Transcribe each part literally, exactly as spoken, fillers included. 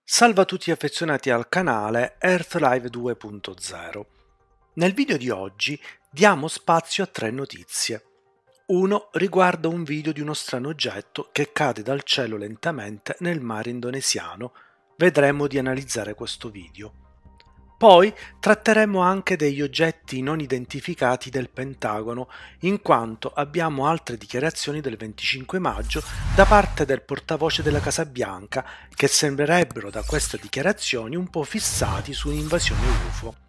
Salve a tutti affezionati al canale EarthLive due punto zero. Nel video di oggi diamo spazio a tre notizie. Uno riguarda un video di uno strano oggetto che cade dal cielo lentamente nel mare indonesiano. Vedremo di analizzare questo video. Poi tratteremo anche degli oggetti non identificati del Pentagono, in quanto abbiamo altre dichiarazioni del venticinque maggio da parte del portavoce della Casa Bianca, che sembrerebbero da queste dichiarazioni un po' fissati su un'invasione U F O.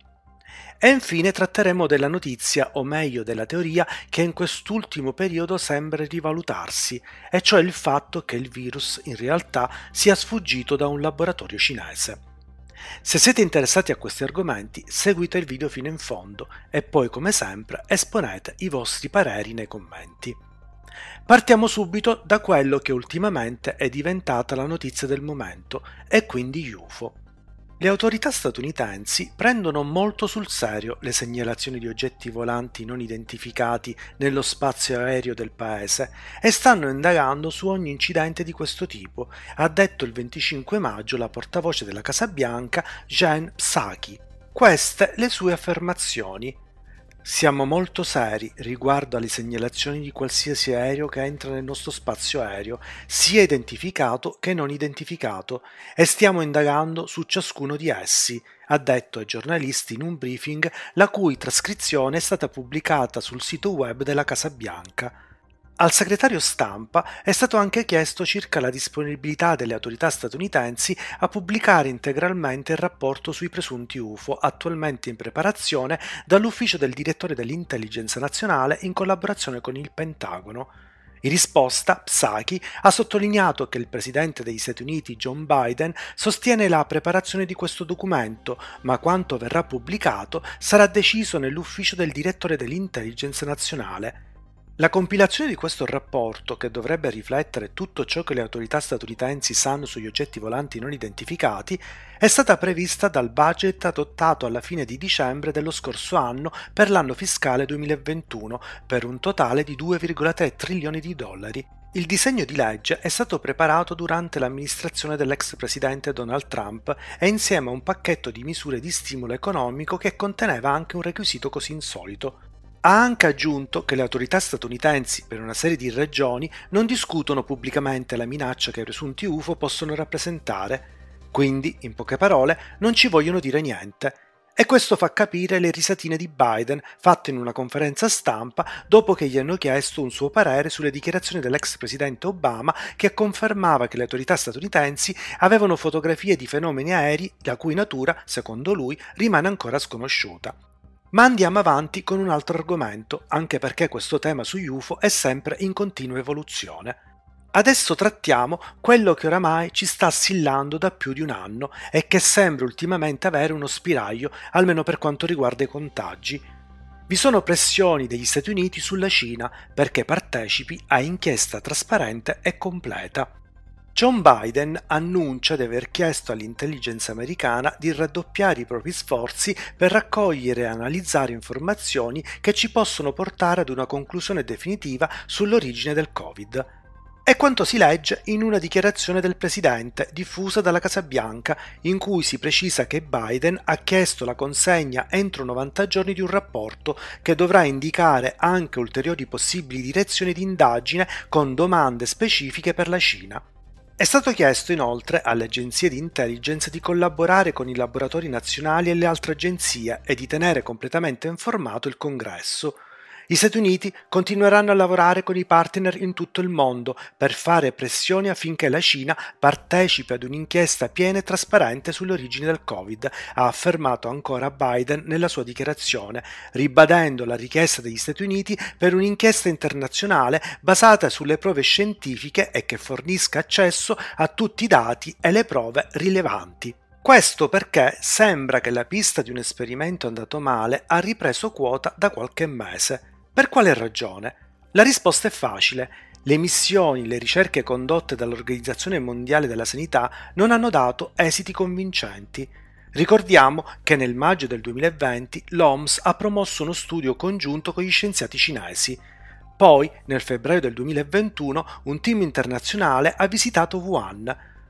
E infine tratteremo della notizia, o meglio della teoria, che in quest'ultimo periodo sembra rivalutarsi, e cioè il fatto che il virus in realtà sia sfuggito da un laboratorio cinese. Se siete interessati a questi argomenti, seguite il video fino in fondo e poi, come sempre, esponete i vostri pareri nei commenti. Partiamo subito da quello che ultimamente è diventata la notizia del momento, e quindi U F O. Le autorità statunitensi prendono molto sul serio le segnalazioni di oggetti volanti non identificati nello spazio aereo del paese e stanno indagando su ogni incidente di questo tipo, ha detto il venticinque maggio la portavoce della Casa Bianca Jen Psaki. Queste le sue affermazioni. Siamo molto seri riguardo alle segnalazioni di qualsiasi aereo che entra nel nostro spazio aereo, sia identificato che non identificato, e stiamo indagando su ciascuno di essi, ha detto ai giornalisti in un briefing la cui trascrizione è stata pubblicata sul sito web della Casa Bianca. Al segretario stampa è stato anche chiesto circa la disponibilità delle autorità statunitensi a pubblicare integralmente il rapporto sui presunti U F O attualmente in preparazione dall'ufficio del direttore dell'Intelligence Nazionale in collaborazione con il Pentagono. In risposta, Psaki ha sottolineato che il presidente degli Stati Uniti, John Biden, sostiene la preparazione di questo documento, ma quanto verrà pubblicato sarà deciso nell'ufficio del direttore dell'Intelligence Nazionale. La compilazione di questo rapporto, che dovrebbe riflettere tutto ciò che le autorità statunitensi sanno sugli oggetti volanti non identificati, è stata prevista dal budget adottato alla fine di dicembre dello scorso anno per l'anno fiscale duemilaventuno, per un totale di due virgola tre trilioni di dollari. Il disegno di legge è stato preparato durante l'amministrazione dell'ex presidente Donald Trump e insieme a un pacchetto di misure di stimolo economico che conteneva anche un requisito così insolito. Ha anche aggiunto che le autorità statunitensi, per una serie di ragioni, non discutono pubblicamente la minaccia che i presunti U F O possono rappresentare, quindi, in poche parole, non ci vogliono dire niente. E questo fa capire le risatine di Biden fatte in una conferenza stampa dopo che gli hanno chiesto un suo parere sulle dichiarazioni dell'ex presidente Obama, che confermava che le autorità statunitensi avevano fotografie di fenomeni aerei la cui natura, secondo lui, rimane ancora sconosciuta. Ma andiamo avanti con un altro argomento, anche perché questo tema sugli U F O è sempre in continua evoluzione. Adesso trattiamo quello che oramai ci sta assillando da più di un anno e che sembra ultimamente avere uno spiraglio, almeno per quanto riguarda i contagi. Vi sono pressioni degli Stati Uniti sulla Cina perché partecipi a inchiesta trasparente e completa. John Biden annuncia di aver chiesto all'intelligence americana di raddoppiare i propri sforzi per raccogliere e analizzare informazioni che ci possono portare ad una conclusione definitiva sull'origine del Covid. È quanto si legge in una dichiarazione del presidente diffusa dalla Casa Bianca, in cui si precisa che Biden ha chiesto la consegna entro novanta giorni di un rapporto che dovrà indicare anche ulteriori possibili direzioni di indagine con domande specifiche per la Cina. È stato chiesto inoltre alle agenzie di intelligence di collaborare con i laboratori nazionali e le altre agenzie e di tenere completamente informato il Congresso. Gli Stati Uniti continueranno a lavorare con i partner in tutto il mondo per fare pressioni affinché la Cina partecipi ad un'inchiesta piena e trasparente sulle origini del Covid, ha affermato ancora Biden nella sua dichiarazione, ribadendo la richiesta degli Stati Uniti per un'inchiesta internazionale basata sulle prove scientifiche e che fornisca accesso a tutti i dati e le prove rilevanti. Questo perché sembra che la pista di un esperimento andato male ha ripreso quota da qualche mese. Per quale ragione? La risposta è facile. Le missioni, le ricerche condotte dall'Organizzazione Mondiale della Sanità non hanno dato esiti convincenti. Ricordiamo che nel maggio del duemilaventi l'O M S ha promosso uno studio congiunto con gli scienziati cinesi. Poi, nel febbraio del duemilaventuno, un team internazionale ha visitato Wuhan.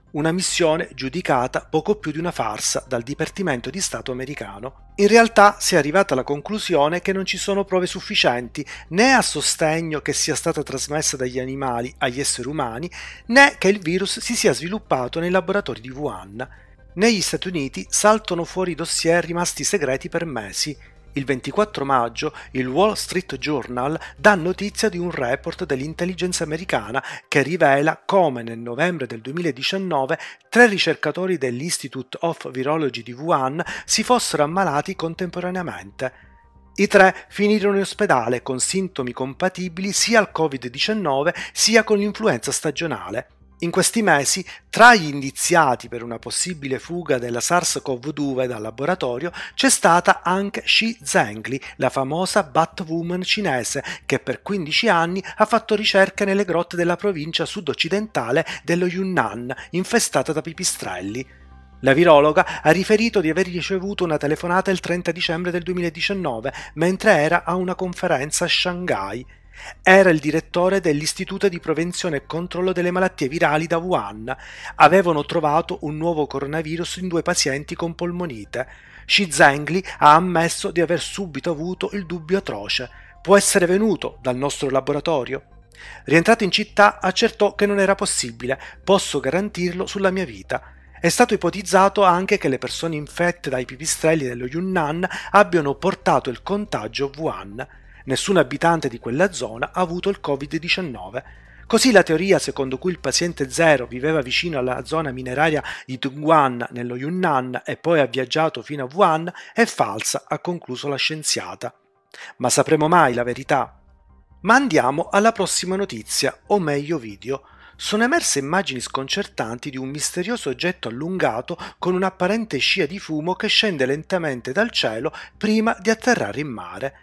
una missione giudicata poco più di una farsa dal Dipartimento di Stato americano. In realtà si è arrivata alla conclusione che non ci sono prove sufficienti né a sostegno che sia stata trasmessa dagli animali agli esseri umani, né che il virus si sia sviluppato nei laboratori di Wuhan. Negli Stati Uniti saltano fuori dossier rimasti segreti per mesi. Il ventiquattro maggio il Wall Street Journal dà notizia di un report dell'intelligence americana che rivela come nel novembre del duemiladiciannove tre ricercatori dell'Institute of Virology di Wuhan si fossero ammalati contemporaneamente. I tre finirono in ospedale con sintomi compatibili sia al covid diciannove sia con l'influenza stagionale. In questi mesi, tra gli indiziati per una possibile fuga della SARS-CoV due dal laboratorio, c'è stata anche Shi Zhengli, la famosa Batwoman cinese, che per quindici anni ha fatto ricerche nelle grotte della provincia sud-occidentale dello Yunnan, infestata da pipistrelli. La virologa ha riferito di aver ricevuto una telefonata il trenta dicembre del duemiladiciannove, mentre era a una conferenza a Shanghai. Era il direttore dell'Istituto di Prevenzione e Controllo delle Malattie Virali da Wuhan. Avevano trovato un nuovo coronavirus in due pazienti con polmonite. Shi Zhengli ha ammesso di aver subito avuto il dubbio atroce. Può essere venuto dal nostro laboratorio? Rientrato in città, accertò che non era possibile. Posso garantirlo sulla mia vita. È stato ipotizzato anche che le persone infette dai pipistrelli dello Yunnan abbiano portato il contagio a Wuhan. Nessun abitante di quella zona ha avuto il covid diciannove. Così la teoria secondo cui il paziente zero viveva vicino alla zona mineraria di Dongguan nello Yunnan e poi ha viaggiato fino a Wuhan è falsa, ha concluso la scienziata. Ma sapremo mai la verità? Ma andiamo alla prossima notizia, o meglio video. Sono emerse immagini sconcertanti di un misterioso oggetto allungato con un'apparente scia di fumo che scende lentamente dal cielo prima di atterrare in mare.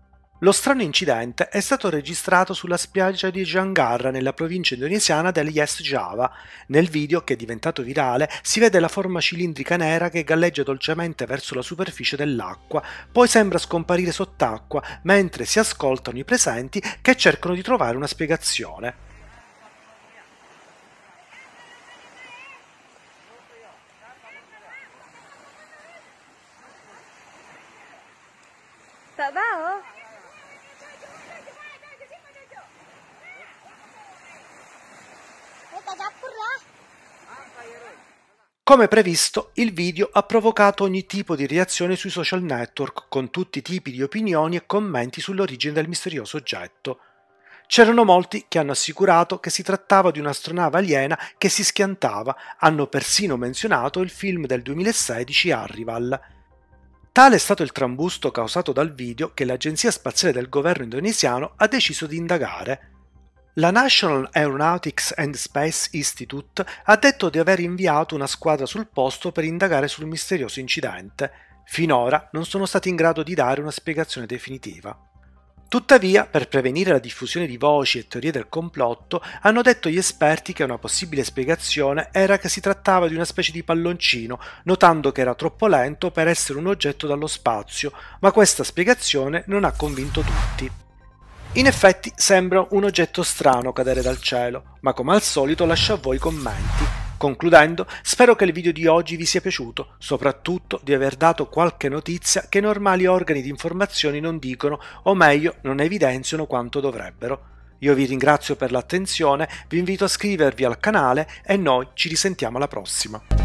Lo strano incidente è stato registrato sulla spiaggia di Janggar nella provincia indonesiana dell'East Java. Nel video, che è diventato virale, si vede la forma cilindrica nera che galleggia dolcemente verso la superficie dell'acqua, poi sembra scomparire sott'acqua, mentre si ascoltano i presenti che cercano di trovare una spiegazione. Tak tahu. Come previsto, il video ha provocato ogni tipo di reazione sui social network, con tutti i tipi di opinioni e commenti sull'origine del misterioso oggetto. C'erano molti che hanno assicurato che si trattava di un'astronave aliena che si schiantava, hanno persino menzionato il film del duemilasedici Arrival. Tale è stato il trambusto causato dal video che l'Agenzia Spaziale del governo indonesiano ha deciso di indagare. La National Aeronautics and Space Institute ha detto di aver inviato una squadra sul posto per indagare sul misterioso incidente. Finora non sono stati in grado di dare una spiegazione definitiva. Tuttavia, per prevenire la diffusione di voci e teorie del complotto, hanno detto gli esperti che una possibile spiegazione era che si trattava di una specie di palloncino, notando che era troppo lento per essere un oggetto dallo spazio, ma questa spiegazione non ha convinto tutti. In effetti sembra un oggetto strano cadere dal cielo, ma come al solito lascio a voi i commenti. Concludendo, spero che il video di oggi vi sia piaciuto, soprattutto di aver dato qualche notizia che i normali organi di informazioni non dicono, o meglio, non evidenziano quanto dovrebbero. Io vi ringrazio per l'attenzione, vi invito a iscrivervi al canale e noi ci risentiamo alla prossima.